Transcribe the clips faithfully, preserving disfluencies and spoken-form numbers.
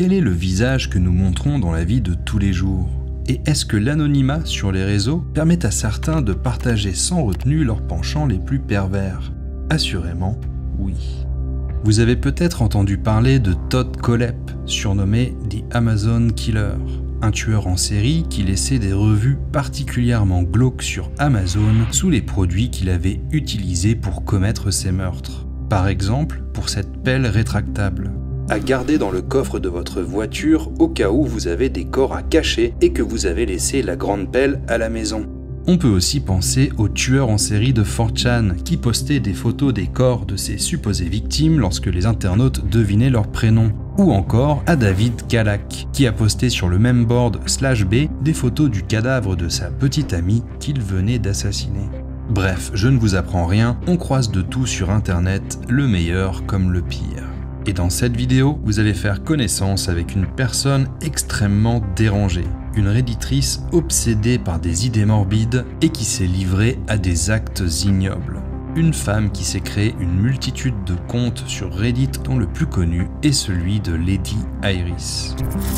Quel est le visage que nous montrons dans la vie de tous les jours? Et est-ce que l'anonymat sur les réseaux permet à certains de partager sans retenue leurs penchants les plus pervers? Assurément, oui. Vous avez peut-être entendu parler de Todd Kohlhepp, surnommé The Amazon Killer, un tueur en série qui laissait des revues particulièrement glauques sur Amazon sous les produits qu'il avait utilisés pour commettre ses meurtres. Par exemple, pour cette pelle rétractable, à garder dans le coffre de votre voiture au cas où vous avez des corps à cacher et que vous avez laissé la grande pelle à la maison. On peut aussi penser au tueur en série de four chan qui postait des photos des corps de ses supposées victimes lorsque les internautes devinaient leur prénom. Ou encore à David Kalak qui a posté sur le même board slash B des photos du cadavre de sa petite amie qu'il venait d'assassiner. Bref, je ne vous apprends rien, on croise de tout sur internet, le meilleur comme le pire. Et dans cette vidéo, vous allez faire connaissance avec une personne extrêmement dérangée, une redditrice obsédée par des idées morbides et qui s'est livrée à des actes ignobles. Une femme qui s'est créé une multitude de comptes sur Reddit dont le plus connu est celui de Lady Iris.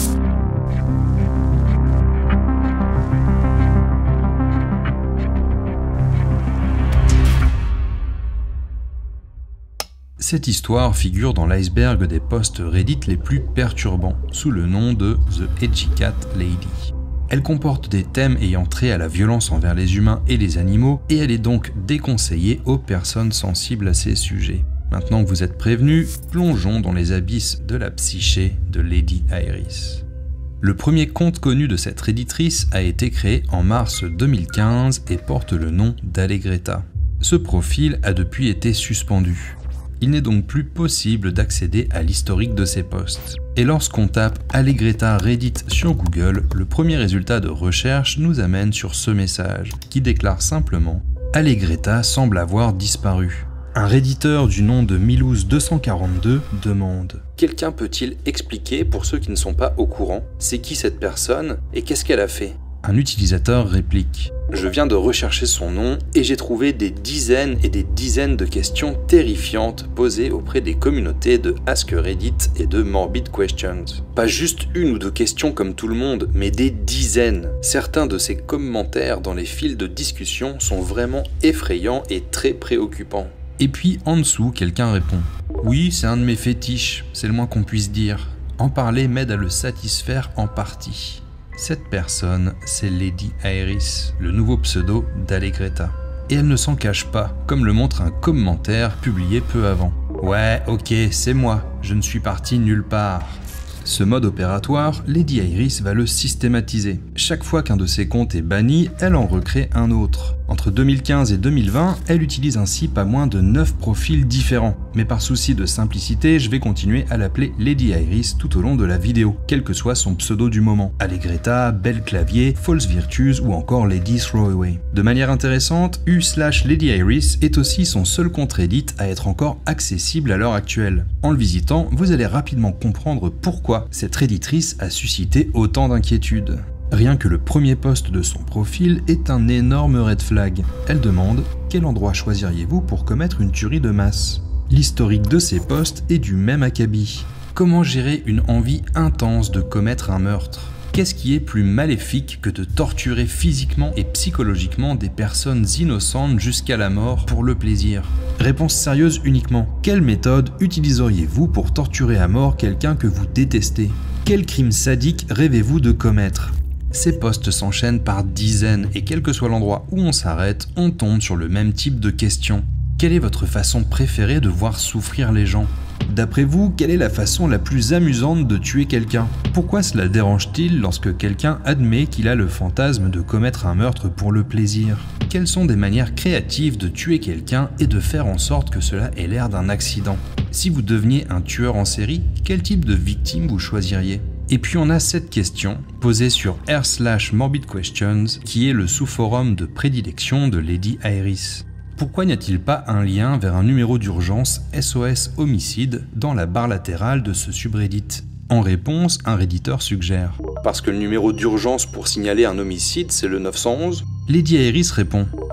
Cette histoire figure dans l'iceberg des posts Reddit les plus perturbants, sous le nom de The Edgy Cat Lady. Elle comporte des thèmes ayant trait à la violence envers les humains et les animaux, et elle est donc déconseillée aux personnes sensibles à ces sujets. Maintenant que vous êtes prévenus, plongeons dans les abysses de la psyché de Lady Iris. Le premier compte connu de cette redditrice a été créé en mars deux mille quinze et porte le nom d'Allegreta. Ce profil a depuis été suspendu. Il n'est donc plus possible d'accéder à l'historique de ces posts. Et lorsqu'on tape Allegreta Reddit sur Google, le premier résultat de recherche nous amène sur ce message, qui déclare simplement « Allegreta semble avoir disparu ». Un redditeur du nom de Milouz deux cent quarante-deux demande « Quelqu'un peut-il expliquer, pour ceux qui ne sont pas au courant, c'est qui cette personne et qu'est-ce qu'elle a fait ?» Un utilisateur réplique « Je viens de rechercher son nom et j'ai trouvé des dizaines et des dizaines de questions terrifiantes posées auprès des communautés de Ask Reddit et de Morbid Questions. Pas juste une ou deux questions comme tout le monde, mais des dizaines. Certains de ces commentaires dans les fils de discussion sont vraiment effrayants et très préoccupants. » Et puis en dessous, quelqu'un répond « Oui, c'est un de mes fétiches, c'est le moins qu'on puisse dire. En parler m'aide à le satisfaire en partie. » Cette personne, c'est Lady Iris, le nouveau pseudo d'Allegreta. Et elle ne s'en cache pas, comme le montre un commentaire publié peu avant. « Ouais, ok, c'est moi, je ne suis parti nulle part. » Ce mode opératoire, Lady Iris va le systématiser. Chaque fois qu'un de ses comptes est banni, elle en recrée un autre. Entre deux mille quinze et deux mille vingt, elle utilise ainsi pas moins de neuf profils différents. Mais par souci de simplicité, je vais continuer à l'appeler Lady Iris tout au long de la vidéo, quel que soit son pseudo du moment. Allegreta, Belle Clavier, False Virtues ou encore Lady Throwaway. De manière intéressante, U slash Lady Iris est aussi son seul compte Reddit à être encore accessible à l'heure actuelle. En le visitant, vous allez rapidement comprendre pourquoi cette redditrice a suscité autant d'inquiétudes. Rien que le premier post de son profil est un énorme red flag. Elle demande « Quel endroit choisiriez-vous pour commettre une tuerie de masse ?» L'historique de ces posts est du même acabit. Comment gérer une envie intense de commettre un meurtre? Qu'est-ce qui est plus maléfique que de torturer physiquement et psychologiquement des personnes innocentes jusqu'à la mort pour le plaisir? Réponse sérieuse uniquement. Quelle méthode utiliseriez-vous pour torturer à mort quelqu'un que vous détestez? Quel crime sadique rêvez-vous de commettre? Ces posts s'enchaînent par dizaines et quel que soit l'endroit où on s'arrête, on tombe sur le même type de questions. Quelle est votre façon préférée de voir souffrir les gens? D'après vous, quelle est la façon la plus amusante de tuer quelqu'un? Pourquoi cela dérange-t-il lorsque quelqu'un admet qu'il a le fantasme de commettre un meurtre pour le plaisir? Quelles sont des manières créatives de tuer quelqu'un et de faire en sorte que cela ait l'air d'un accident? Si vous deveniez un tueur en série, quel type de victime vous choisiriez? Et puis on a cette question, posée sur r slash morbid questions, qui est le sous-forum de prédilection de Lady Iris. Pourquoi n'y a-t-il pas un lien vers un numéro d'urgence S O S homicide dans la barre latérale de ce subreddit? En réponse, un redditeur suggère « Parce que le numéro d'urgence pour signaler un homicide, c'est le neuf cent onze ?» Lady Iris répond «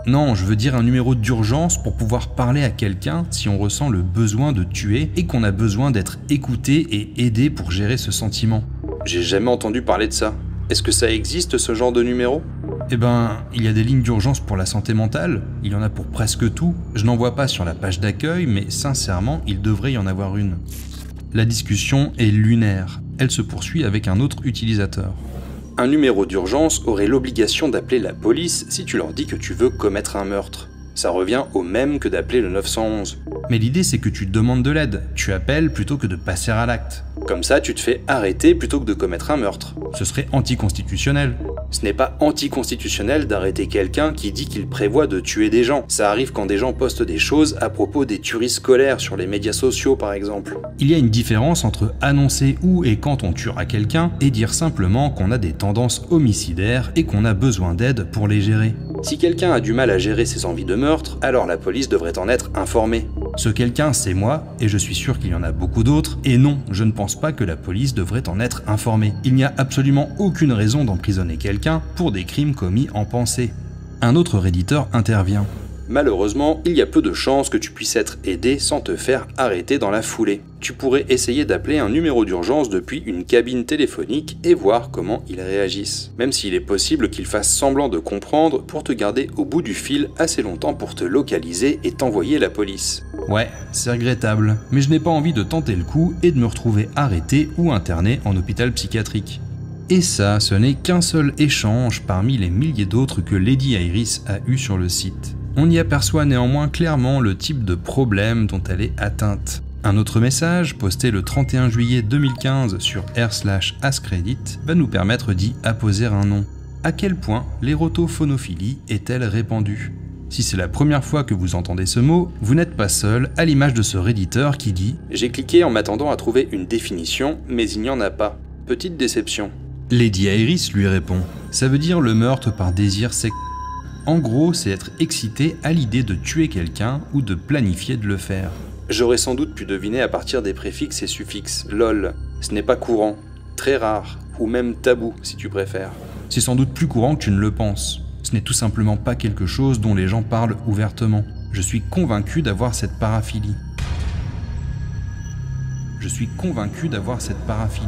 Non, je veux dire un numéro d'urgence pour pouvoir parler à quelqu'un si on ressent le besoin de tuer et qu'on a besoin d'être écouté et aidé pour gérer ce sentiment. J'ai jamais entendu parler de ça. Est-ce que ça existe, ce genre de numéro ? Eh ben, il y a des lignes d'urgence pour la santé mentale, il y en a pour presque tout. Je n'en vois pas sur la page d'accueil, mais sincèrement, il devrait y en avoir une. La discussion est lunaire. Elle se poursuit avec un autre utilisateur. Un numéro d'urgence aurait l'obligation d'appeler la police si tu leur dis que tu veux commettre un meurtre. Ça revient au même que d'appeler le neuf cent onze. Mais l'idée c'est que tu demandes de l'aide, tu appelles plutôt que de passer à l'acte. Comme ça, tu te fais arrêter plutôt que de commettre un meurtre. Ce serait anticonstitutionnel. Ce n'est pas anticonstitutionnel d'arrêter quelqu'un qui dit qu'il prévoit de tuer des gens. Ça arrive quand des gens postent des choses à propos des tueries scolaires sur les médias sociaux par exemple. Il y a une différence entre annoncer où et quand on tuera quelqu'un et dire simplement qu'on a des tendances homicidaires et qu'on a besoin d'aide pour les gérer. Si quelqu'un a du mal à gérer ses envies de meurtre, alors la police devrait en être informée. Ce quelqu'un, c'est moi, et je suis sûr qu'il y en a beaucoup d'autres, et non, je ne pense pas que la police devrait en être informée. Il n'y a absolument aucune raison d'emprisonner quelqu'un pour des crimes commis en pensée. Un autre redditeur intervient. Malheureusement, il y a peu de chances que tu puisses être aidé sans te faire arrêter dans la foulée. Tu pourrais essayer d'appeler un numéro d'urgence depuis une cabine téléphonique et voir comment ils réagissent. Même s'il est possible qu'ils fassent semblant de comprendre pour te garder au bout du fil assez longtemps pour te localiser et t'envoyer la police. Ouais, c'est regrettable, mais je n'ai pas envie de tenter le coup et de me retrouver arrêté ou interné en hôpital psychiatrique. Et ça, ce n'est qu'un seul échange parmi les milliers d'autres que Lady Iris a eu sur le site. On y aperçoit néanmoins clairement le type de problème dont elle est atteinte. Un autre message, posté le trente et un juillet deux mille quinze sur r slash askreddit, va nous permettre d'y apposer un nom. À quel point l'érotophonophilie est-elle répandue ? Si c'est la première fois que vous entendez ce mot, vous n'êtes pas seul, à l'image de ce redditeur qui dit « J'ai cliqué en m'attendant à trouver une définition, mais il n'y en a pas. Petite déception. » Lady Iris lui répond « Ça veut dire le meurtre par désir sexuel. En gros, c'est être excité à l'idée de tuer quelqu'un ou de planifier de le faire. » J'aurais sans doute pu deviner à partir des préfixes et suffixes. Lol, ce n'est pas courant, très rare, ou même tabou si tu préfères. C'est sans doute plus courant que tu ne le penses. Ce n'est tout simplement pas quelque chose dont les gens parlent ouvertement. Je suis convaincu d'avoir cette paraphilie. Je suis convaincu d'avoir cette paraphilie.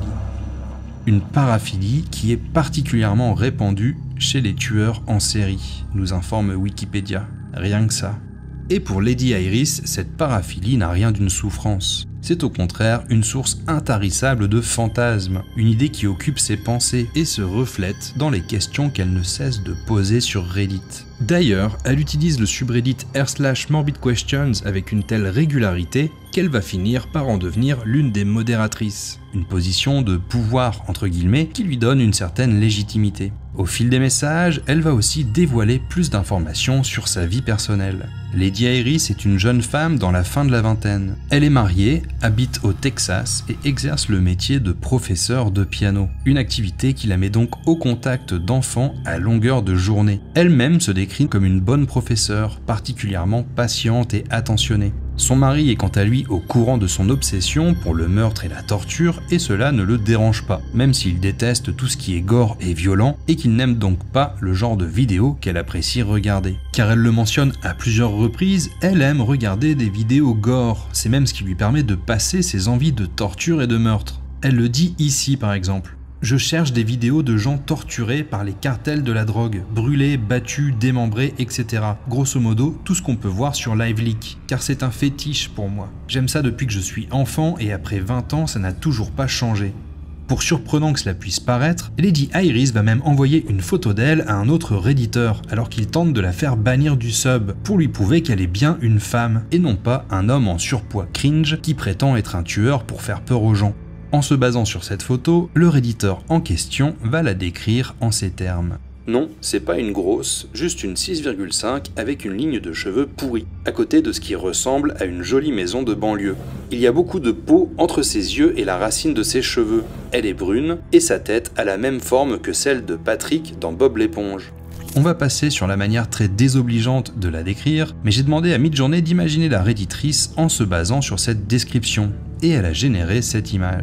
Une paraphilie qui est particulièrement répandue chez les tueurs en série, nous informe Wikipédia. Rien que ça. Et pour Lady Iris, cette paraphilie n'a rien d'une souffrance. C'est au contraire une source intarissable de fantasmes, une idée qui occupe ses pensées et se reflète dans les questions qu'elle ne cesse de poser sur Reddit. D'ailleurs, elle utilise le subreddit r slash morbid questions avec une telle régularité qu'elle va finir par en devenir l'une des modératrices. Une position de pouvoir, entre guillemets, qui lui donne une certaine légitimité. Au fil des messages, elle va aussi dévoiler plus d'informations sur sa vie personnelle. Lady Iris est une jeune femme dans la fin de la vingtaine. Elle est mariée, habite au Texas et exerce le métier de professeur de piano. Une activité qui la met donc au contact d'enfants à longueur de journée. Elle-même se décrit comme une bonne professeure, particulièrement patiente et attentionnée. Son mari est quant à lui au courant de son obsession pour le meurtre et la torture et cela ne le dérange pas, même s'il déteste tout ce qui est gore et violent et qu'il n'aime donc pas le genre de vidéos qu'elle apprécie regarder. Car elle le mentionne à plusieurs reprises, elle aime regarder des vidéos gore, c'est même ce qui lui permet de passer ses envies de torture et de meurtre. Elle le dit ici par exemple. Je cherche des vidéos de gens torturés par les cartels de la drogue, brûlés, battus, démembrés, et cetera. Grosso modo, tout ce qu'on peut voir sur LiveLeak, car c'est un fétiche pour moi. J'aime ça depuis que je suis enfant et après vingt ans, ça n'a toujours pas changé. Pour surprenant que cela puisse paraître, Lady Iris va même envoyer une photo d'elle à un autre redditeur, alors qu'il tente de la faire bannir du sub, pour lui prouver qu'elle est bien une femme, et non pas un homme en surpoids cringe qui prétend être un tueur pour faire peur aux gens. En se basant sur cette photo, le redditeur en question va la décrire en ces termes. Non, c'est pas une grosse, juste une six virgule cinq avec une ligne de cheveux pourris, à côté de ce qui ressemble à une jolie maison de banlieue. Il y a beaucoup de peau entre ses yeux et la racine de ses cheveux. Elle est brune et sa tête a la même forme que celle de Patrick dans Bob l'éponge. On va passer sur la manière très désobligeante de la décrire, mais j'ai demandé à Midjourney d'imaginer la redditrice en se basant sur cette description, et elle a généré cette image.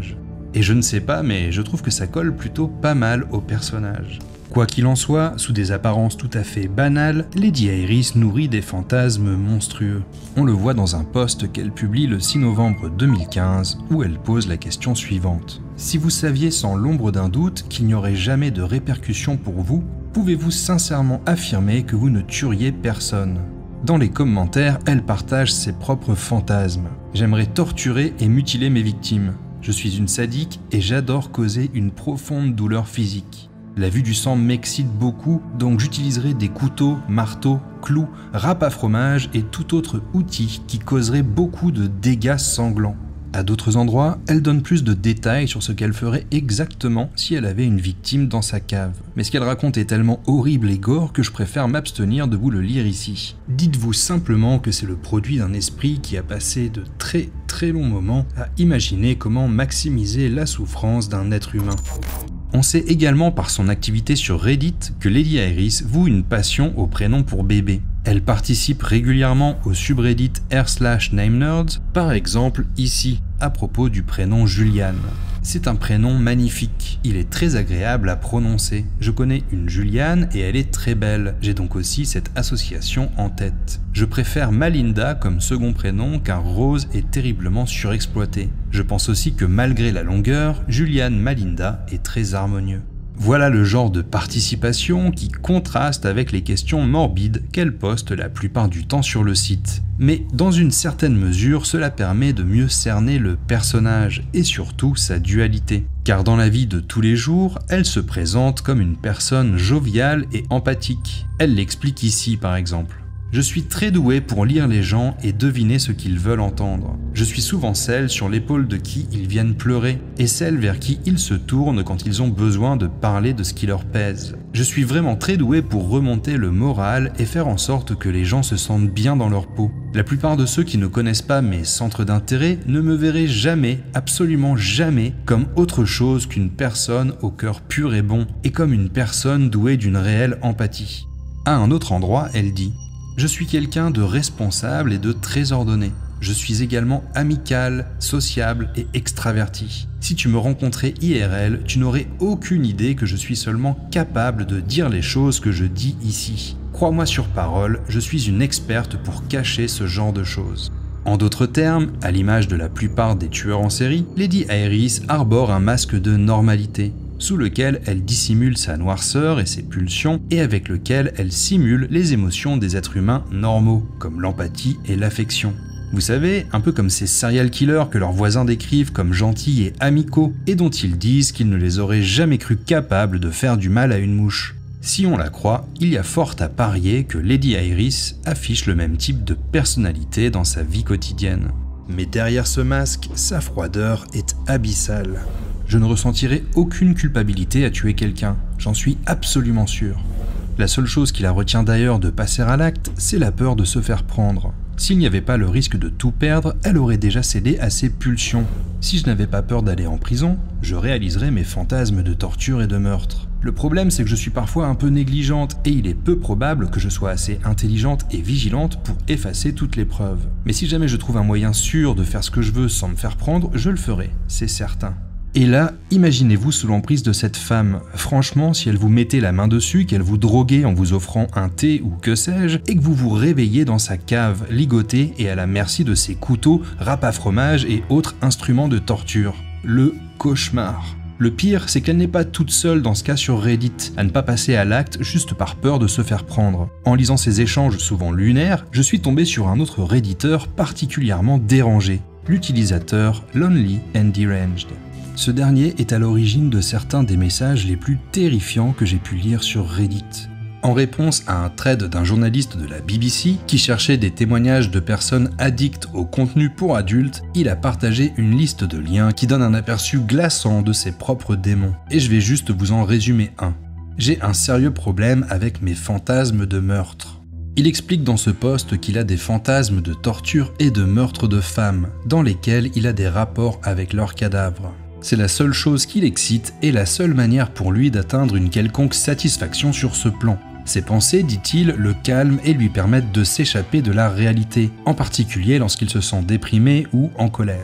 Et je ne sais pas, mais je trouve que ça colle plutôt pas mal au personnage. Quoi qu'il en soit, sous des apparences tout à fait banales, Lady Iris nourrit des fantasmes monstrueux. On le voit dans un post qu'elle publie le six novembre deux mille quinze, où elle pose la question suivante. Si vous saviez sans l'ombre d'un doute qu'il n'y aurait jamais de répercussions pour vous, pouvez-vous sincèrement affirmer que vous ne tueriez personne ? Dans les commentaires, elle partage ses propres fantasmes. J'aimerais torturer et mutiler mes victimes. Je suis une sadique et j'adore causer une profonde douleur physique. La vue du sang m'excite beaucoup, donc j'utiliserai des couteaux, marteaux, clous, râpes à fromage et tout autre outil qui causerait beaucoup de dégâts sanglants. À d'autres endroits, elle donne plus de détails sur ce qu'elle ferait exactement si elle avait une victime dans sa cave. Mais ce qu'elle raconte est tellement horrible et gore que je préfère m'abstenir de vous le lire ici. Dites-vous simplement que c'est le produit d'un esprit qui a passé de très très longs moments à imaginer comment maximiser la souffrance d'un être humain. On sait également par son activité sur Reddit que Lady Iris voue une passion au prénom pour bébé. Elle participe régulièrement au subreddit r slash name nerds, par exemple ici, à propos du prénom Juliane. C'est un prénom magnifique, il est très agréable à prononcer. Je connais une Juliane et elle est très belle, j'ai donc aussi cette association en tête. Je préfère Malinda comme second prénom car Rose est terriblement surexploité. Je pense aussi que malgré la longueur, Juliane Malinda est très harmonieux. Voilà le genre de participation qui contraste avec les questions morbides qu'elle poste la plupart du temps sur le site. Mais dans une certaine mesure, cela permet de mieux cerner le personnage et surtout sa dualité. Car dans la vie de tous les jours, elle se présente comme une personne joviale et empathique. Elle l'explique ici par exemple. Je suis très douée pour lire les gens et deviner ce qu'ils veulent entendre. Je suis souvent celle sur l'épaule de qui ils viennent pleurer et celle vers qui ils se tournent quand ils ont besoin de parler de ce qui leur pèse. Je suis vraiment très douée pour remonter le moral et faire en sorte que les gens se sentent bien dans leur peau. La plupart de ceux qui ne connaissent pas mes centres d'intérêt ne me verraient jamais, absolument jamais, comme autre chose qu'une personne au cœur pur et bon et comme une personne douée d'une réelle empathie. À un autre endroit, elle dit « Je suis quelqu'un de responsable et de très ordonné. Je suis également amical, sociable et extraverti. Si tu me rencontrais I R L, tu n'aurais aucune idée que je suis seulement capable de dire les choses que je dis ici. Crois-moi sur parole, je suis une experte pour cacher ce genre de choses. » En d'autres termes, à l'image de la plupart des tueurs en série, Lady Iris arbore un masque de normalité, sous lequel elle dissimule sa noirceur et ses pulsions et avec lequel elle simule les émotions des êtres humains normaux, comme l'empathie et l'affection. Vous savez, un peu comme ces serial killers que leurs voisins décrivent comme gentils et amicaux et dont ils disent qu'ils ne les auraient jamais cru capables de faire du mal à une mouche. Si on la croit, il y a fort à parier que Lady Iris affiche le même type de personnalité dans sa vie quotidienne. Mais derrière ce masque, sa froideur est abyssale. Je ne ressentirai aucune culpabilité à tuer quelqu'un, j'en suis absolument sûr. La seule chose qui la retient d'ailleurs de passer à l'acte, c'est la peur de se faire prendre. S'il n'y avait pas le risque de tout perdre, elle aurait déjà cédé à ses pulsions. Si je n'avais pas peur d'aller en prison, je réaliserais mes fantasmes de torture et de meurtre. Le problème, c'est que je suis parfois un peu négligente et il est peu probable que je sois assez intelligente et vigilante pour effacer toutes les preuves. Mais si jamais je trouve un moyen sûr de faire ce que je veux sans me faire prendre, je le ferai, c'est certain. Et là, imaginez-vous sous l'emprise de cette femme. Franchement, si elle vous mettait la main dessus, qu'elle vous droguait en vous offrant un thé ou que sais-je, et que vous vous réveillez dans sa cave, ligotée et à la merci de ses couteaux, râpes à fromage et autres instruments de torture. Le cauchemar. Le pire, c'est qu'elle n'est pas toute seule dans ce cas sur Reddit, à ne pas passer à l'acte juste par peur de se faire prendre. En lisant ces échanges souvent lunaires, je suis tombé sur un autre redditeur particulièrement dérangé, l'utilisateur Lonely and Deranged. Ce dernier est à l'origine de certains des messages les plus terrifiants que j'ai pu lire sur Reddit. En réponse à un thread d'un journaliste de la B B C qui cherchait des témoignages de personnes addictes au contenu pour adultes, il a partagé une liste de liens qui donne un aperçu glaçant de ses propres démons. Et je vais juste vous en résumer un. J'ai un sérieux problème avec mes fantasmes de meurtre. Il explique dans ce post qu'il a des fantasmes de torture et de meurtre de femmes, dans lesquels il a des rapports avec leurs cadavres. C'est la seule chose qui l'excite et la seule manière pour lui d'atteindre une quelconque satisfaction sur ce plan. Ses pensées, dit-il, le calment et lui permettent de s'échapper de la réalité, en particulier lorsqu'il se sent déprimé ou en colère.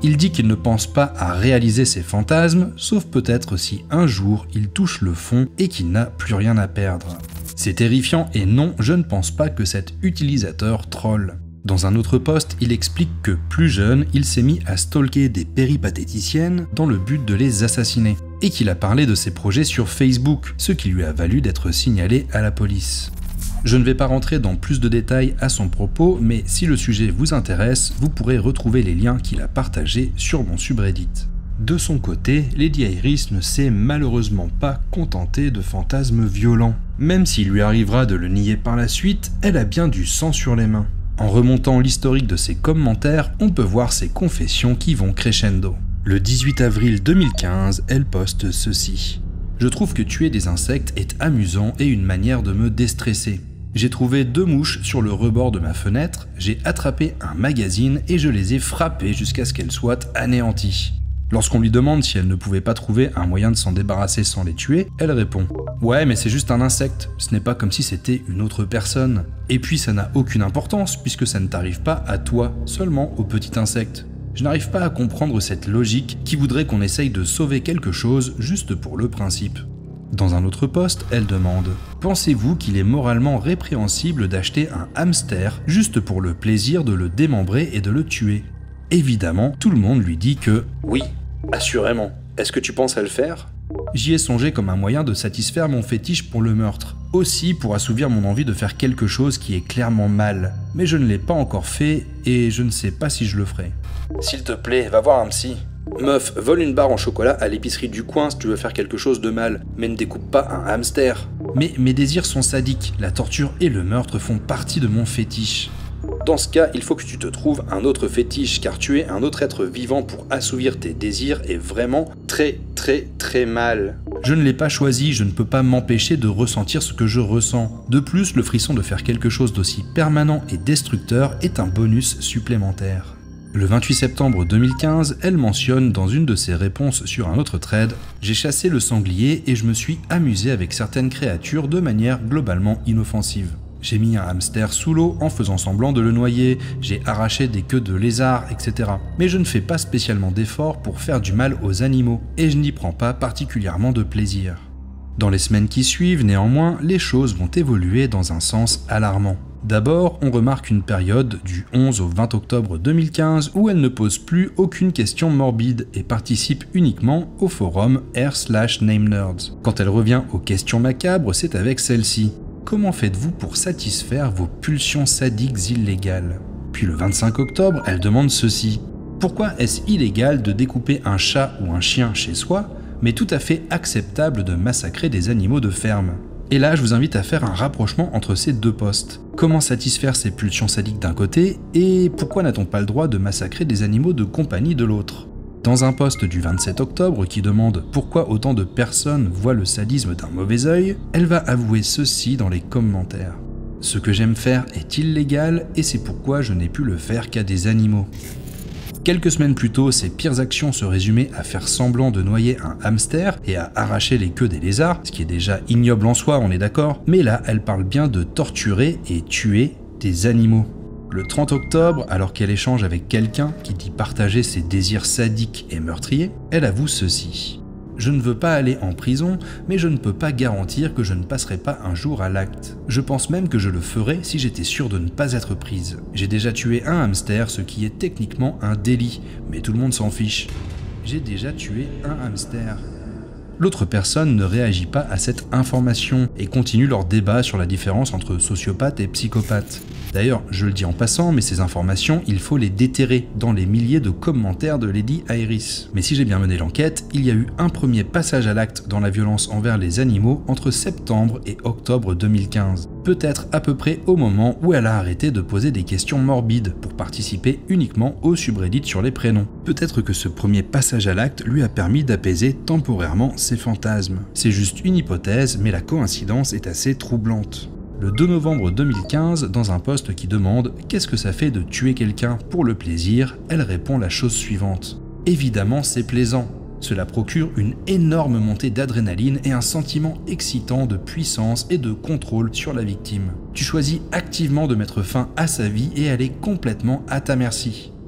Il dit qu'il ne pense pas à réaliser ses fantasmes, sauf peut-être si un jour il touche le fond et qu'il n'a plus rien à perdre. C'est terrifiant et non, je ne pense pas que cet utilisateur troll. Dans un autre post, il explique que plus jeune, il s'est mis à stalker des péripatéticiennes dans le but de les assassiner, et qu'il a parlé de ses projets sur Facebook, ce qui lui a valu d'être signalé à la police. Je ne vais pas rentrer dans plus de détails à son propos, mais si le sujet vous intéresse, vous pourrez retrouver les liens qu'il a partagés sur mon subreddit. De son côté, Lady Iris ne s'est malheureusement pas contentée de fantasmes violents. Même s'il lui arrivera de le nier par la suite, elle a bien du sang sur les mains. En remontant l'historique de ses commentaires, on peut voir ses confessions qui vont crescendo. Le dix-huit avril deux mille quinze, elle poste ceci. « Je trouve que tuer des insectes est amusant et une manière de me déstresser. J'ai trouvé deux mouches sur le rebord de ma fenêtre, j'ai attrapé un magazine et je les ai frappées jusqu'à ce qu'elles soient anéanties. Lorsqu'on lui demande si elle ne pouvait pas trouver un moyen de s'en débarrasser sans les tuer, elle répond « Ouais, mais c'est juste un insecte, ce n'est pas comme si c'était une autre personne. Et puis ça n'a aucune importance puisque ça ne t'arrive pas à toi, seulement au petit insecte. Je n'arrive pas à comprendre cette logique qui voudrait qu'on essaye de sauver quelque chose juste pour le principe. » Dans un autre post, elle demande « Pensez-vous qu'il est moralement répréhensible d'acheter un hamster juste pour le plaisir de le démembrer et de le tuer ?» Évidemment, tout le monde lui dit que « Oui, assurément. Est-ce que tu penses à le faire ?» J'y ai songé comme un moyen de satisfaire mon fétiche pour le meurtre. Aussi pour assouvir mon envie de faire quelque chose qui est clairement mal. Mais je ne l'ai pas encore fait et je ne sais pas si je le ferai. S'il te plaît, va voir un psy. Meuf, vole une barre en chocolat à l'épicerie du coin si tu veux faire quelque chose de mal, mais ne découpe pas un hamster. Mais mes désirs sont sadiques, la torture et le meurtre font partie de mon fétiche. Dans ce cas, il faut que tu te trouves un autre fétiche, car tuer un autre être vivant pour assouvir tes désirs est vraiment très très très mal. Je ne l'ai pas choisi, je ne peux pas m'empêcher de ressentir ce que je ressens. De plus, le frisson de faire quelque chose d'aussi permanent et destructeur est un bonus supplémentaire. Le vingt-huit septembre deux mille quinze, elle mentionne dans une de ses réponses sur un autre thread « J'ai chassé le sanglier et je me suis amusé avec certaines créatures de manière globalement inoffensive. J'ai mis un hamster sous l'eau en faisant semblant de le noyer, j'ai arraché des queues de lézards, et cetera. Mais je ne fais pas spécialement d'efforts pour faire du mal aux animaux et je n'y prends pas particulièrement de plaisir. » Dans les semaines qui suivent, néanmoins, les choses vont évoluer dans un sens alarmant. D'abord, on remarque une période du onze au vingt octobre deux mille quinze où elle ne pose plus aucune question morbide et participe uniquement au forum r slash name nerds. Quand elle revient aux questions macabres, c'est avec celle-ci. Comment faites-vous pour satisfaire vos pulsions sadiques illégales? Puis le vingt-cinq octobre, elle demande ceci. Pourquoi est-ce illégal de découper un chat ou un chien chez soi, mais tout à fait acceptable de massacrer des animaux de ferme? Et là, je vous invite à faire un rapprochement entre ces deux postes. Comment satisfaire ces pulsions sadiques d'un côté, et pourquoi n'a-t-on pas le droit de massacrer des animaux de compagnie de l'autre? Dans un post du vingt-sept octobre qui demande pourquoi autant de personnes voient le sadisme d'un mauvais œil, elle va avouer ceci dans les commentaires. Ce que j'aime faire est illégal et c'est pourquoi je n'ai pu le faire qu'à des animaux. Quelques semaines plus tôt, ses pires actions se résumaient à faire semblant de noyer un hamster et à arracher les queues des lézards, ce qui est déjà ignoble en soi, on est d'accord, mais là, elle parle bien de torturer et tuer des animaux. Le trente octobre, alors qu'elle échange avec quelqu'un qui dit partager ses désirs sadiques et meurtriers, elle avoue ceci. Je ne veux pas aller en prison, mais je ne peux pas garantir que je ne passerai pas un jour à l'acte. Je pense même que je le ferais si j'étais sûr de ne pas être prise. J'ai déjà tué un hamster, ce qui est techniquement un délit, mais tout le monde s'en fiche. J'ai déjà tué un hamster. L'autre personne ne réagit pas à cette information et continue leur débat sur la différence entre sociopathe et psychopathe. D'ailleurs, je le dis en passant, mais ces informations, il faut les déterrer dans les milliers de commentaires de Lady Iris. Mais si j'ai bien mené l'enquête, il y a eu un premier passage à l'acte dans la violence envers les animaux entre septembre et octobre deux mille quinze. Peut-être à peu près au moment où elle a arrêté de poser des questions morbides pour participer uniquement au subreddit sur les prénoms. Peut-être que ce premier passage à l'acte lui a permis d'apaiser temporairement ses fantasmes. C'est juste une hypothèse, mais la coïncidence est assez troublante. Le deux novembre deux mille quinze, dans un post qui demande « Qu'est-ce que ça fait de tuer quelqu'un pour le plaisir ?», elle répond la chose suivante. « Évidemment, c'est plaisant. Cela procure une énorme montée d'adrénaline et un sentiment excitant de puissance et de contrôle sur la victime. Tu choisis activement de mettre fin à sa vie et elle est complètement à ta merci.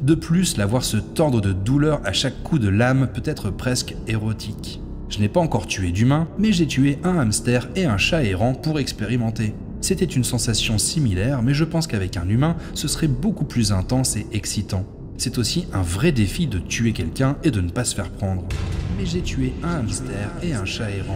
De plus, la voir se tordre de douleur à chaque coup de lame peut être presque érotique. Je n'ai pas encore tué d'humain, mais j'ai tué un hamster et un chat errant pour expérimenter. C'était une sensation similaire, mais je pense qu'avec un humain, ce serait beaucoup plus intense et excitant. C'est aussi un vrai défi de tuer quelqu'un et de ne pas se faire prendre. Mais j'ai tué un hamster et un chat errant.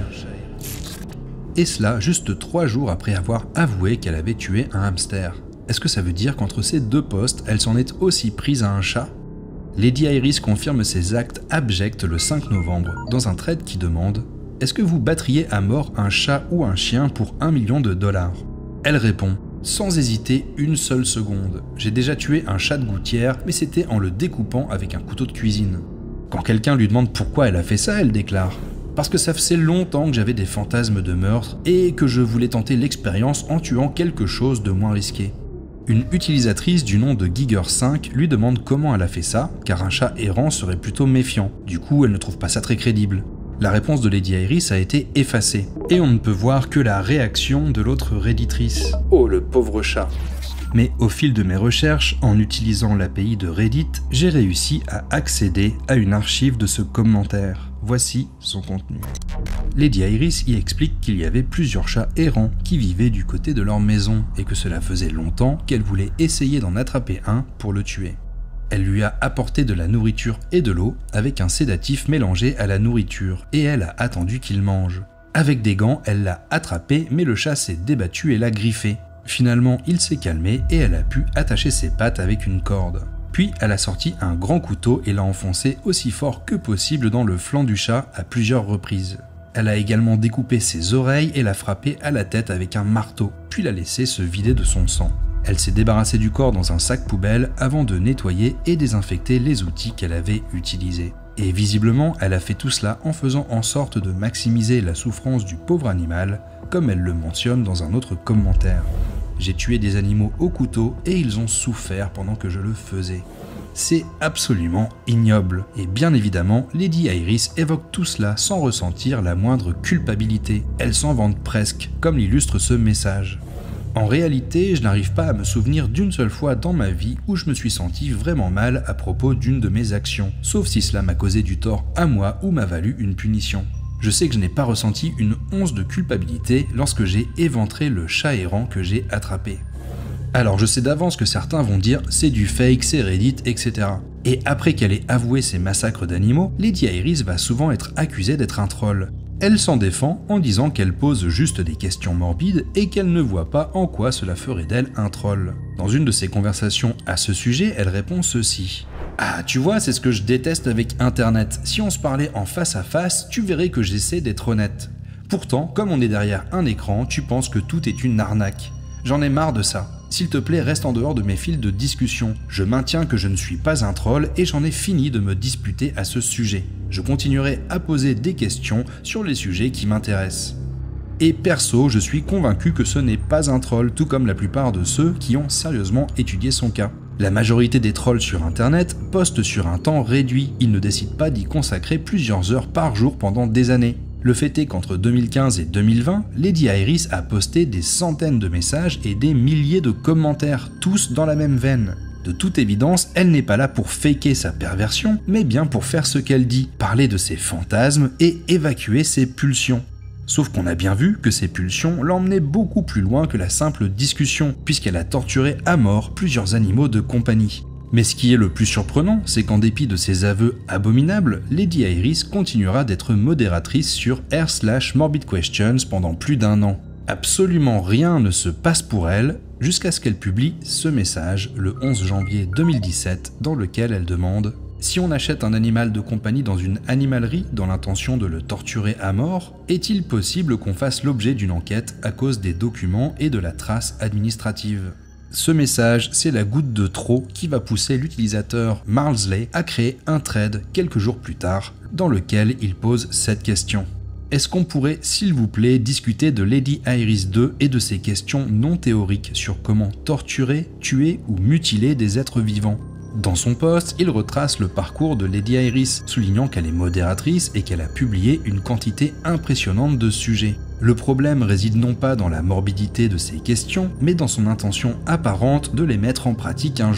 Et cela juste trois jours après avoir avoué qu'elle avait tué un hamster. Est-ce que ça veut dire qu'entre ces deux postes, elle s'en est aussi prise à un chat? Lady Iris confirme ses actes abjects le cinq novembre, dans un thread qui demande « Est-ce que vous battriez à mort un chat ou un chien pour un million de dollars ?» Elle répond « Sans hésiter une seule seconde. J'ai déjà tué un chat de gouttière, mais c'était en le découpant avec un couteau de cuisine. » Quand quelqu'un lui demande pourquoi elle a fait ça, elle déclare « Parce que ça faisait longtemps que j'avais des fantasmes de meurtre et que je voulais tenter l'expérience en tuant quelque chose de moins risqué. » Une utilisatrice du nom de Giger cinq lui demande comment elle a fait ça, car un chat errant serait plutôt méfiant. Du coup, elle ne trouve pas ça très crédible. La réponse de Lady Iris a été effacée, et on ne peut voir que la réaction de l'autre redditrice. Oh, le pauvre chat. Mais au fil de mes recherches, en utilisant l'A P I de Reddit, j'ai réussi à accéder à une archive de ce commentaire. Voici son contenu. Lady Iris y explique qu'il y avait plusieurs chats errants qui vivaient du côté de leur maison et que cela faisait longtemps qu'elle voulait essayer d'en attraper un pour le tuer. Elle lui a apporté de la nourriture et de l'eau avec un sédatif mélangé à la nourriture et elle a attendu qu'il mange. Avec des gants, elle l'a attrapé mais le chat s'est débattu et l'a griffé. Finalement, il s'est calmé et elle a pu attacher ses pattes avec une corde. Puis elle a sorti un grand couteau et l'a enfoncé aussi fort que possible dans le flanc du chat à plusieurs reprises. Elle a également découpé ses oreilles et l'a frappé à la tête avec un marteau, puis l'a laissé se vider de son sang. Elle s'est débarrassée du corps dans un sac poubelle avant de nettoyer et désinfecter les outils qu'elle avait utilisés. Et visiblement, elle a fait tout cela en faisant en sorte de maximiser la souffrance du pauvre animal, comme elle le mentionne dans un autre commentaire. J'ai tué des animaux au couteau et ils ont souffert pendant que je le faisais. C'est absolument ignoble. Et bien évidemment, Lady Iris évoque tout cela sans ressentir la moindre culpabilité. Elle s'en vante presque, comme l'illustre ce message. En réalité, je n'arrive pas à me souvenir d'une seule fois dans ma vie où je me suis senti vraiment mal à propos d'une de mes actions, sauf si cela m'a causé du tort à moi ou m'a valu une punition. Je sais que je n'ai pas ressenti une once de culpabilité lorsque j'ai éventré le chat errant que j'ai attrapé. Alors je sais d'avance que certains vont dire c'est du fake, c'est Reddit, et cetera. Et après qu'elle ait avoué ses massacres d'animaux, Lady Iris va souvent être accusée d'être un troll. Elle s'en défend en disant qu'elle pose juste des questions morbides et qu'elle ne voit pas en quoi cela ferait d'elle un troll. Dans une de ses conversations à ce sujet, elle répond ceci. « Ah, tu vois, c'est ce que je déteste avec Internet. Si on se parlait en face à face, tu verrais que j'essaie d'être honnête. Pourtant, comme on est derrière un écran, tu penses que tout est une arnaque. J'en ai marre de ça. S'il te plaît, reste en dehors de mes fils de discussion. Je maintiens que je ne suis pas un troll et j'en ai fini de me disputer à ce sujet. Je continuerai à poser des questions sur les sujets qui m'intéressent. Et perso, je suis convaincu que ce n'est pas un troll, tout comme la plupart de ceux qui ont sérieusement étudié son cas. La majorité des trolls sur internet postent sur un temps réduit, ils ne décident pas d'y consacrer plusieurs heures par jour pendant des années. Le fait est qu'entre deux mille quinze et deux mille vingt, Lady Iris a posté des centaines de messages et des milliers de commentaires, tous dans la même veine. De toute évidence, elle n'est pas là pour faker sa perversion, mais bien pour faire ce qu'elle dit, parler de ses fantasmes et évacuer ses pulsions. Sauf qu'on a bien vu que ces pulsions l'emmenaient beaucoup plus loin que la simple discussion, puisqu'elle a torturé à mort plusieurs animaux de compagnie. Mais ce qui est le plus surprenant, c'est qu'en dépit de ses aveux abominables, Lady Iris continuera d'être modératrice sur r slash morbid questions pendant plus d'un an. Absolument rien ne se passe pour elle, jusqu'à ce qu'elle publie ce message le onze janvier deux mille dix-sept, dans lequel elle demande « Si on achète un animal de compagnie dans une animalerie dans l'intention de le torturer à mort, est-il possible qu'on fasse l'objet d'une enquête à cause des documents et de la trace administrative ?» Ce message, c'est la goutte de trop qui va pousser l'utilisateur Marsley à créer un thread quelques jours plus tard, dans lequel il pose cette question. Est-ce qu'on pourrait, s'il vous plaît, discuter de Lady Iris deux et de ses questions non théoriques sur comment torturer, tuer ou mutiler des êtres vivants? Dans son post, il retrace le parcours de Lady Iris, soulignant qu'elle est modératrice et qu'elle a publié une quantité impressionnante de sujets. Le problème réside non pas dans la morbidité de ses questions, mais dans son intention apparente de les mettre en pratique un jour.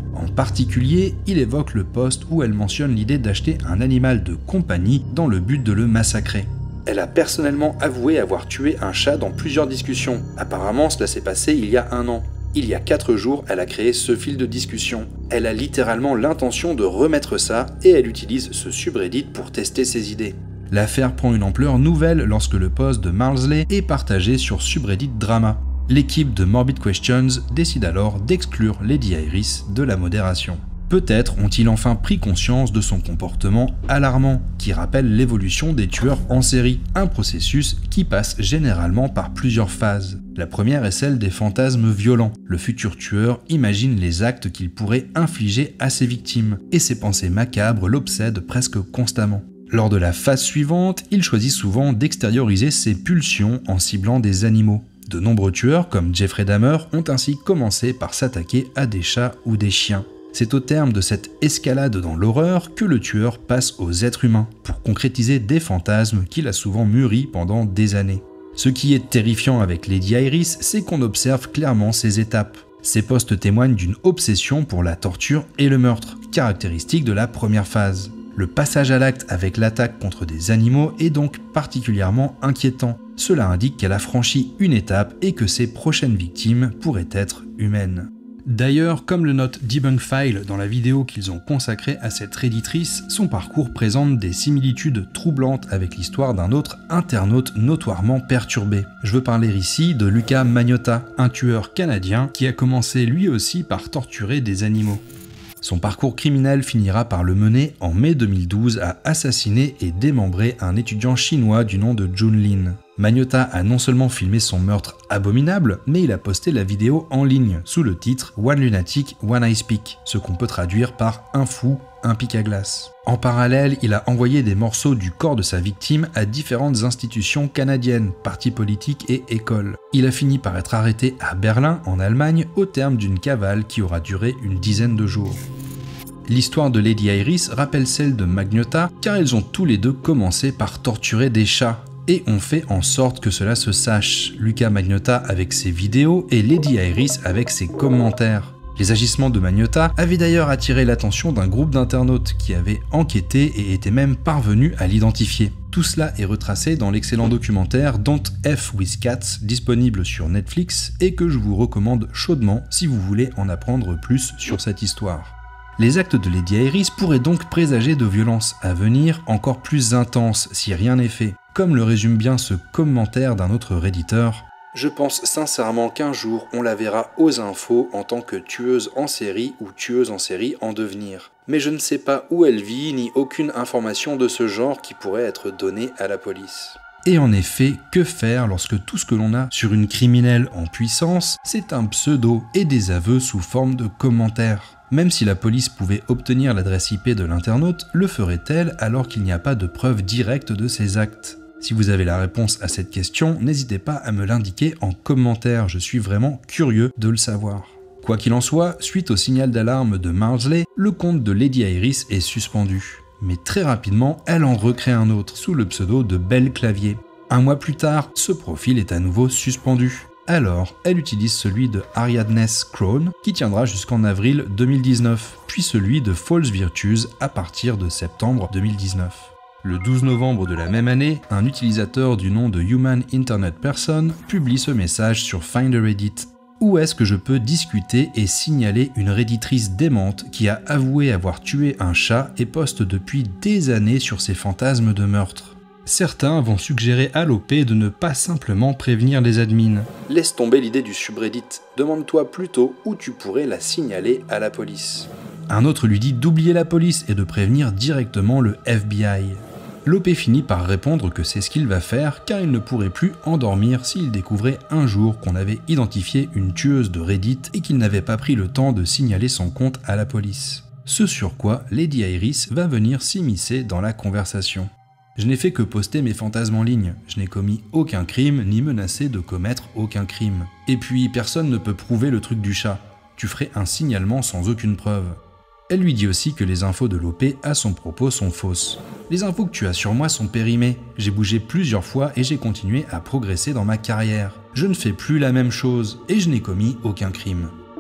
En particulier, il évoque le post où elle mentionne l'idée d'acheter un animal de compagnie dans le but de le massacrer. Elle a personnellement avoué avoir tué un chat dans plusieurs discussions. Apparemment, cela s'est passé il y a un an. Il y a quatre jours, elle a créé ce fil de discussion. Elle a littéralement l'intention de remettre ça et elle utilise ce subreddit pour tester ses idées. L'affaire prend une ampleur nouvelle lorsque le post de Marsley est partagé sur subreddit Drama. L'équipe de Morbid Questions décide alors d'exclure Lady Iris de la modération. Peut-être ont-ils enfin pris conscience de son comportement alarmant, qui rappelle l'évolution des tueurs en série, un processus qui passe généralement par plusieurs phases. La première est celle des fantasmes violents. Le futur tueur imagine les actes qu'il pourrait infliger à ses victimes, et ses pensées macabres l'obsèdent presque constamment. Lors de la phase suivante, il choisit souvent d'extérioriser ses pulsions en ciblant des animaux. De nombreux tueurs, comme Jeffrey Dahmer, ont ainsi commencé par s'attaquer à des chats ou des chiens. C'est au terme de cette escalade dans l'horreur que le tueur passe aux êtres humains, pour concrétiser des fantasmes qu'il a souvent mûris pendant des années. Ce qui est terrifiant avec Lady Iris, c'est qu'on observe clairement ces étapes. Ces posts témoignent d'une obsession pour la torture et le meurtre, caractéristique de la première phase. Le passage à l'acte avec l'attaque contre des animaux est donc particulièrement inquiétant. Cela indique qu'elle a franchi une étape et que ses prochaines victimes pourraient être humaines. D'ailleurs, comme le note Debunk File dans la vidéo qu'ils ont consacrée à cette redditrice, son parcours présente des similitudes troublantes avec l'histoire d'un autre internaute notoirement perturbé. Je veux parler ici de Luca Magnotta, un tueur canadien qui a commencé lui aussi par torturer des animaux. Son parcours criminel finira par le mener en mai deux mille douze à assassiner et démembrer un étudiant chinois du nom de Jun Lin. Magnotta a non seulement filmé son meurtre abominable, mais il a posté la vidéo en ligne sous le titre One Lunatic, One Ice Pick, ce qu'on peut traduire par un fou, un pic à glace. En parallèle, il a envoyé des morceaux du corps de sa victime à différentes institutions canadiennes, partis politiques et écoles. Il a fini par être arrêté à Berlin, en Allemagne, au terme d'une cavale qui aura duré une dizaine de jours. L'histoire de Lady Iris rappelle celle de Magnotta, car ils ont tous les deux commencé par torturer des chats, et ont fait en sorte que cela se sache, Luca Magnotta avec ses vidéos et Lady Iris avec ses commentaires. Les agissements de Magnotta avaient d'ailleurs attiré l'attention d'un groupe d'internautes qui avaient enquêté et étaient même parvenus à l'identifier. Tout cela est retracé dans l'excellent documentaire Don't F with Cats, disponible sur Netflix et que je vous recommande chaudement si vous voulez en apprendre plus sur cette histoire. Les actes de Lady Iris pourraient donc présager de violences à venir encore plus intenses si rien n'est fait, comme le résume bien ce commentaire d'un autre redditeur. Je pense sincèrement qu'un jour on la verra aux infos en tant que tueuse en série ou tueuse en série en devenir. Mais je ne sais pas où elle vit ni aucune information de ce genre qui pourrait être donnée à la police. Et en effet, que faire lorsque tout ce que l'on a sur une criminelle en puissance, c'est un pseudo et des aveux sous forme de commentaires? Même si la police pouvait obtenir l'adresse I P de l'internaute, le ferait-elle alors qu'il n'y a pas de preuve directe de ses actes? Si vous avez la réponse à cette question, n'hésitez pas à me l'indiquer en commentaire, je suis vraiment curieux de le savoir. Quoi qu'il en soit, suite au signal d'alarme de Marsley, le compte de Lady Iris est suspendu. Mais très rapidement, elle en recrée un autre, sous le pseudo de Belle Clavier. Un mois plus tard, ce profil est à nouveau suspendu. Alors, elle utilise celui de Ariadne Crone, qui tiendra jusqu'en avril deux mille dix-neuf, puis celui de False Virtues à partir de septembre deux mille dix-neuf. Le douze novembre de la même année, un utilisateur du nom de Human Internet Person publie ce message sur Find a Reddit. Où est-ce que je peux discuter et signaler une redditrice démente qui a avoué avoir tué un chat et poste depuis des années sur ses fantasmes de meurtre? Certains vont suggérer à l'O P de ne pas simplement prévenir les admins. Laisse tomber l'idée du subreddit, demande-toi plutôt où tu pourrais la signaler à la police. Un autre lui dit d'oublier la police et de prévenir directement le F B I. L'O P finit par répondre que c'est ce qu'il va faire car il ne pourrait plus endormir s'il découvrait un jour qu'on avait identifié une tueuse de Reddit et qu'il n'avait pas pris le temps de signaler son compte à la police. Ce sur quoi Lady Iris va venir s'immiscer dans la conversation. Je n'ai fait que poster mes fantasmes en ligne, je n'ai commis aucun crime ni menacé de commettre aucun crime. Et puis personne ne peut prouver le truc du chat, tu ferais un signalement sans aucune preuve. Elle lui dit aussi que les infos de l'O P à son propos sont fausses. Les infos que tu as sur moi sont périmées, j'ai bougé plusieurs fois et j'ai continué à progresser dans ma carrière. Je ne fais plus la même chose et je n'ai commis aucun crime.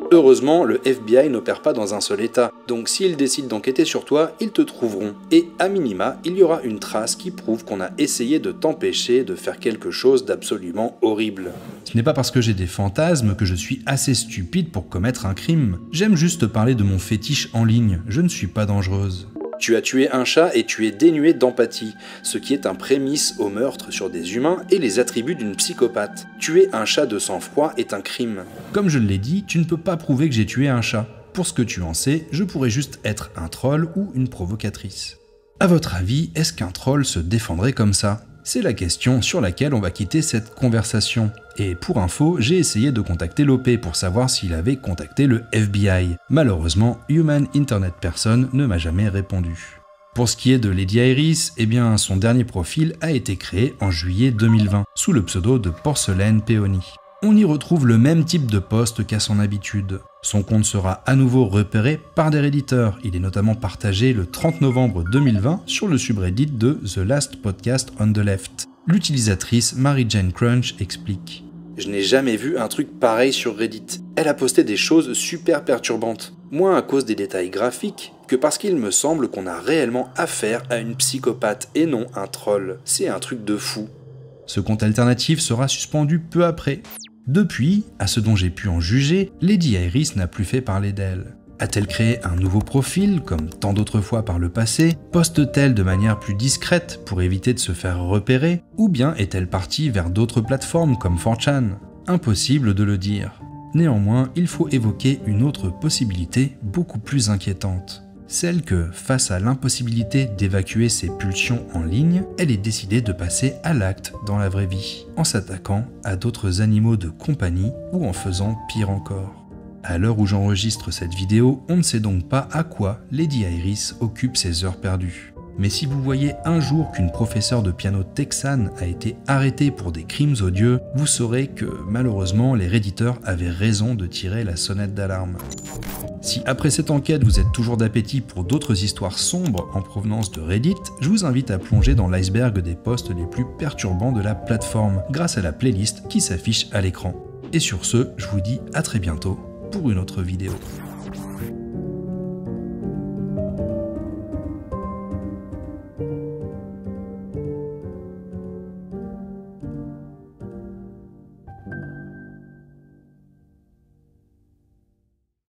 Heureusement, le F B I n'opère pas dans un seul état, donc s'ils décident d'enquêter sur toi, ils te trouveront. Et à minima, il y aura une trace qui prouve qu'on a essayé de t'empêcher de faire quelque chose d'absolument horrible. Ce n'est pas parce que j'ai des fantasmes que je suis assez stupide pour commettre un crime. J'aime juste parler de mon fétiche en ligne, je ne suis pas dangereuse. Tu as tué un chat et tu es dénué d'empathie, ce qui est un prémisse au meurtre sur des humains et les attributs d'une psychopathe. Tuer un chat de sang-froid est un crime. Comme je l'ai dit, tu ne peux pas prouver que j'ai tué un chat. Pour ce que tu en sais, je pourrais juste être un troll ou une provocatrice. À votre avis, est-ce qu'un troll se défendrait comme ça ? C'est la question sur laquelle on va quitter cette conversation. Et pour info, j'ai essayé de contacter l'O P pour savoir s'il avait contacté le F B I. Malheureusement, Human Internet Person ne m'a jamais répondu. Pour ce qui est de Lady Iris, eh bien son dernier profil a été créé en juillet deux mille vingt, sous le pseudo de Porcelaine Peony. On y retrouve le même type de post qu'à son habitude. Son compte sera à nouveau repéré par des redditeurs. Il est notamment partagé le trente novembre deux mille vingt sur le subreddit de The Last Podcast on the Left. L'utilisatrice Mary Jane Crunch explique. Je n'ai jamais vu un truc pareil sur Reddit. Elle a posté des choses super perturbantes. Moins à cause des détails graphiques que parce qu'il me semble qu'on a réellement affaire à une psychopathe et non un troll. C'est un truc de fou. Ce compte alternatif sera suspendu peu après. Depuis, à ce dont j'ai pu en juger, Lady Iris n'a plus fait parler d'elle. A-t-elle créé un nouveau profil, comme tant d'autres fois par le passé? Poste-t-elle de manière plus discrète pour éviter de se faire repérer? Ou bien est-elle partie vers d'autres plateformes comme four chan? Impossible de le dire. Néanmoins, il faut évoquer une autre possibilité beaucoup plus inquiétante. Celle que, face à l'impossibilité d'évacuer ses pulsions en ligne, elle est décidée de passer à l'acte dans la vraie vie, en s'attaquant à d'autres animaux de compagnie ou en faisant pire encore. À l'heure où j'enregistre cette vidéo, on ne sait donc pas à quoi Lady Iris occupe ses heures perdues. Mais si vous voyez un jour qu'une professeure de piano texane a été arrêtée pour des crimes odieux, vous saurez que malheureusement les redditeurs avaient raison de tirer la sonnette d'alarme. Si après cette enquête vous êtes toujours d'appétit pour d'autres histoires sombres en provenance de Reddit, je vous invite à plonger dans l'iceberg des posts les plus perturbants de la plateforme grâce à la playlist qui s'affiche à l'écran. Et sur ce, je vous dis à très bientôt pour une autre vidéo.